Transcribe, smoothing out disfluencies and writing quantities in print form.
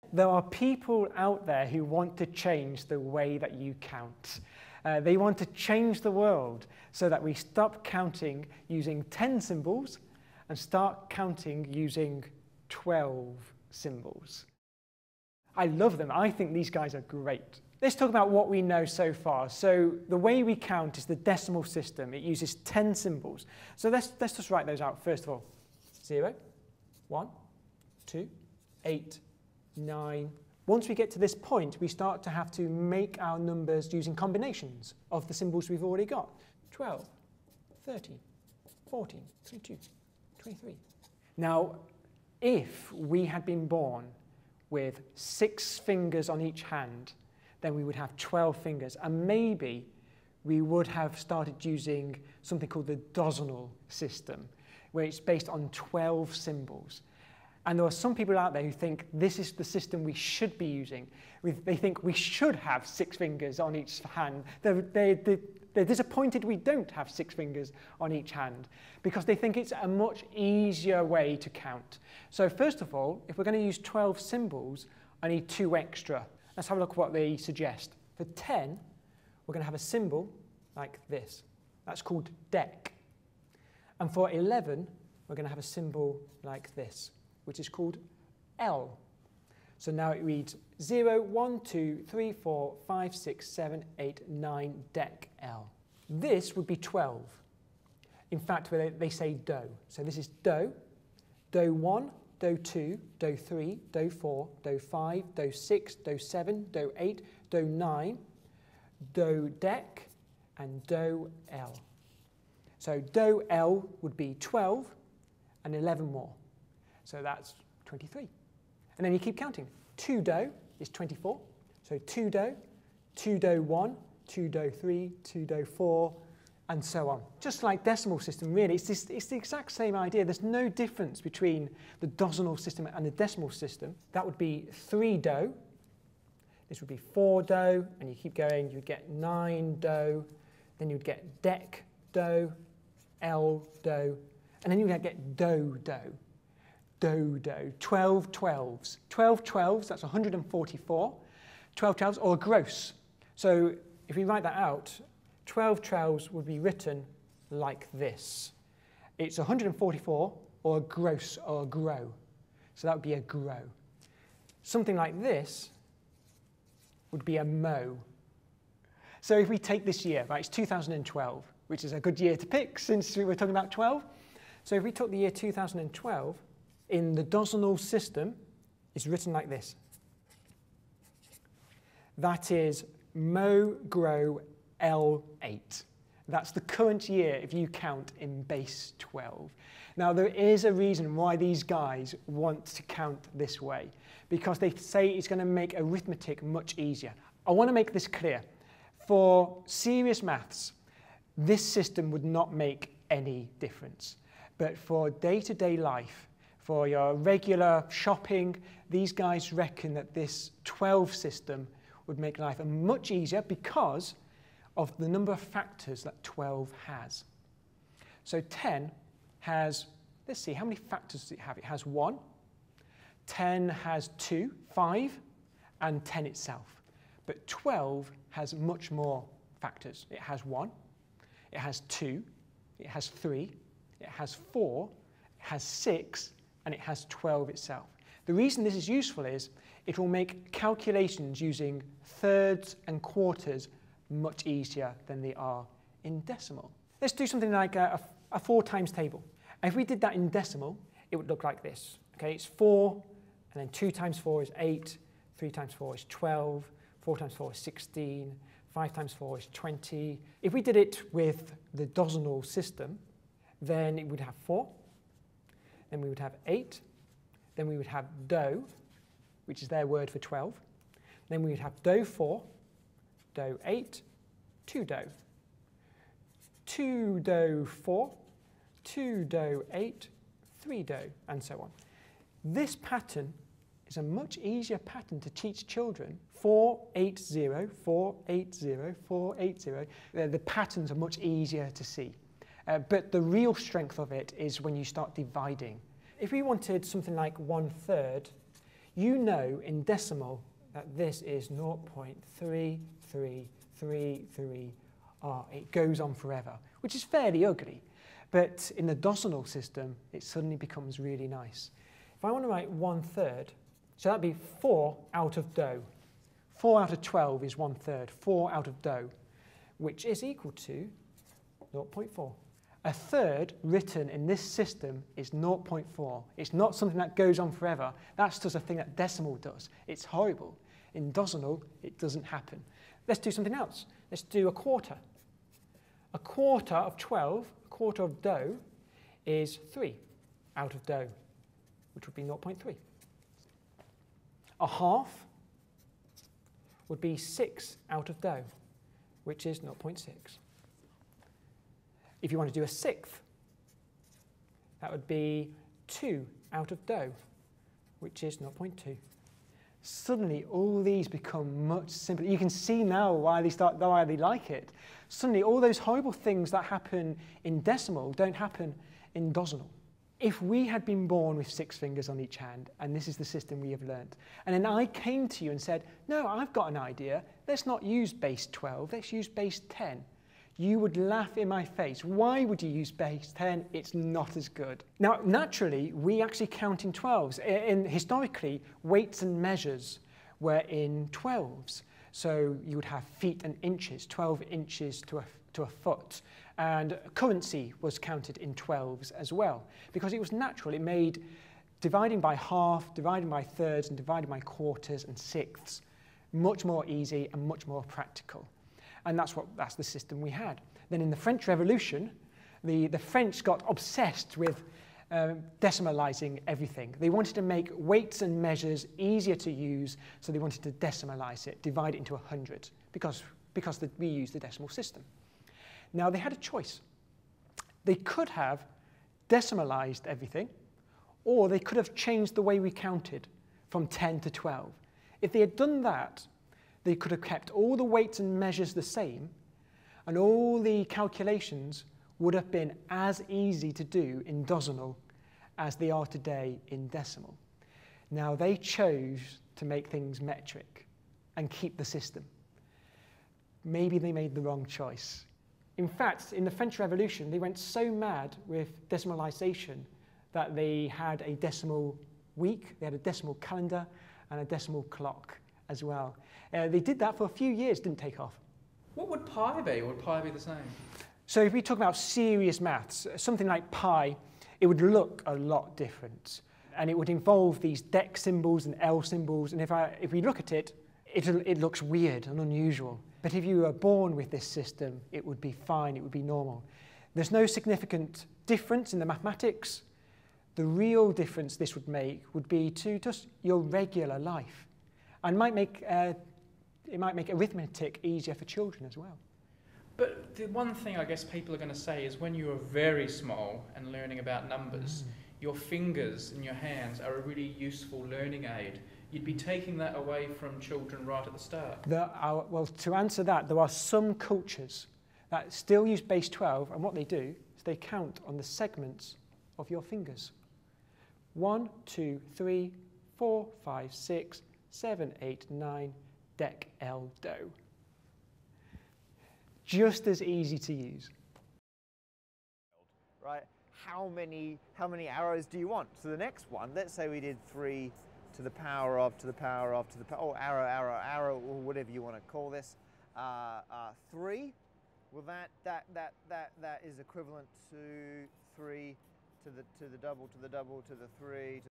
there are people out there who want to change the way that you count. They want to change the world so that we stop counting using 10 symbols and start counting using 12 symbols. I love them. I think these guys are great. Let's talk about what we know so far. So the way we count is the decimal system. It uses 10 symbols. So let's just write those out first of all. 0, 1, 2, 8, 9. Once we get to this point, we start to have to make our numbers using combinations of the symbols we've already got. 12, 13, 14, 22, 23. Now, if we had been born with 6 fingers on each hand, then we would have 12 fingers. And maybe we would have started using something called the Dozenal System, where it's based on 12 symbols. And there are some people out there who think this is the system we should be using. They think we should have 6 fingers on each hand. They're disappointed we don't have 6 fingers on each hand because they think it's a much easier way to count. So first of all, if we're going to use 12 symbols, I need 2 extra. Let's have a look at what they suggest. For 10, we're going to have a symbol like this. That's called dec. And for 11, we're going to have a symbol like this, which is called L. So now it reads 0, 1, 2, 3, 4, 5, 6, 7, 8, 9, dec L. This would be 12. In fact, they say do. So this is do, do 1, do 2, do 3, do 4, do 5, do 6, do 7, do 8, do 9, do dec, and do L. So do L would be 12 and 11 more. So that's 23. And then you keep counting. 2 do is 24. So 2 do 1, 2 do 3, 2 do 4, and so on. Just like decimal system, really, it's the exact same idea. There's no difference between the Dozenal system and the decimal system. That would be 3 do. This would be 4 do, and you keep going. You'd get 9 do. Then you'd get dec do, L do, and then you'd get do do. Do, 12 12s. 12 12s, that's 144. 12 12s, or a gross. So if we write that out, 12 12s would be written like this. It's 144, or a gross, or a grow. So that would be a grow. Something like this would be a mo. So if we take this year, right, it's 2012, which is a good year to pick since we were talking about 12. So if we took the year 2012, in the Dozenal system, it's written like this. That is Mo Grow L8. That's the current year if you count in base 12. Now, there is a reason why these guys want to count this way, because they say it's going to make arithmetic much easier. I want to make this clear. For serious maths, this system would not make any difference. But for day-to-day life, for your regular shopping, these guys reckon that this 12 system would make life much easier because of the number of factors that 12 has. So 10 has, let's see, how many factors does it have? It has 1, 10 has 2, 5, and 10 itself. But 12 has much more factors. It has 1, it has 2, it has 3, it has 4, it has 6, and it has 12 itself. The reason this is useful is it will make calculations using thirds and quarters much easier than they are in decimal. Let's do something like a 4 times table. And if we did that in decimal, it would look like this. Okay, it's 4, and then 2 times 4 is 8, 3 times 4 is 12, 4 times 4 is 16, 5 times 4 is 20. If we did it with the Dozenal system, then it would have 4, then we would have 8, then we would have do, which is their word for 12, then we would have do 4, do 8, 2 do, 2 do 4, 2 do 8, 3 do, and so on. This pattern is a much easier pattern to teach children. 4, 8, 0, 4, 8, 0, 4, 8, 0. The patterns are much easier to see. But the real strength of it is when you start dividing. If we wanted something like 1/3, You know in decimal that this is 0.3333. It goes on forever, which is fairly ugly. But in the Dozenal system, it suddenly becomes really nice. If I want to write 1/3, so that'd be 4 out of do. 4 out of 12 is 1/3, 4 out of do, which is equal to 0.4. A third written in this system is 0.4. It's not something that goes on forever. That's just a thing that decimal does. It's horrible. In Dozenal, it doesn't happen. Let's do something else. Let's do a quarter. A quarter of 12, a quarter of do, is 3 out of do, which would be 0.3. A half would be 6 out of do, which is 0.6. If you want to do a sixth, that would be 2 out of do, which is 0.2. Suddenly, all these become much simpler. You can see now why they like it. Suddenly, all those horrible things that happen in decimal don't happen in Dozenal. If we had been born with 6 fingers on each hand, and this is the system we have learnt, and then I came to you and said, no, I've got an idea, let's not use base 12, let's use base 10. You would laugh in my face. Why would you use base 10? It's not as good. Now, naturally, we actually count in 12s. Historically, weights and measures were in 12s. So you would have feet and inches, 12 inches to a foot. And currency was counted in 12s as well, because it was natural. It made dividing by half, dividing by thirds, and dividing by quarters and sixths much more easy and much more practical. And that's the system we had. Then in the French Revolution, the French got obsessed with decimalizing everything. They wanted to make weights and measures easier to use, so they wanted to decimalize it, divide it into 100, because we use the decimal system. Now, they had a choice. They could have decimalized everything, or they could have changed the way we counted from 10 to 12. If they had done that, they could have kept all the weights and measures the same, and all the calculations would have been as easy to do in Dozenal as they are today in decimal. Now, they chose to make things metric and keep the system. Maybe they made the wrong choice. In fact, in the French Revolution, they went so mad with decimalization that they had a decimal week, they had a decimal calendar, and a decimal clock as well. They did that for a few years, didn't take off. What would pi be? Would pi be the same? So if we talk about serious maths, something like pi, it would look a lot different. And it would involve these dec symbols and L symbols. And if we look at it, it looks weird and unusual. But if you were born with this system, it would be fine, it would be normal. There's no significant difference in the mathematics. The real difference this would make would be to just your regular life. And it might make arithmetic easier for children as well. But the one thing I guess people are going to say is when you are very small and learning about numbers, your fingers and your hands are a really useful learning aid. You'd be taking that away from children right at the start. Well, to answer that, there are some cultures that still use base 12, and what they do is they count on the segments of your fingers. 1, 2, 3, 4, 5, 6, 7, 8, 9, dec, L, do. Just as easy to use. Right, how many arrows do you want? So the next one, let's say we did 3 to the power of, to the power of, to the power, arrow, or whatever you want to call this. 3, well that is equivalent to 3 to the double, to the double, to the 3,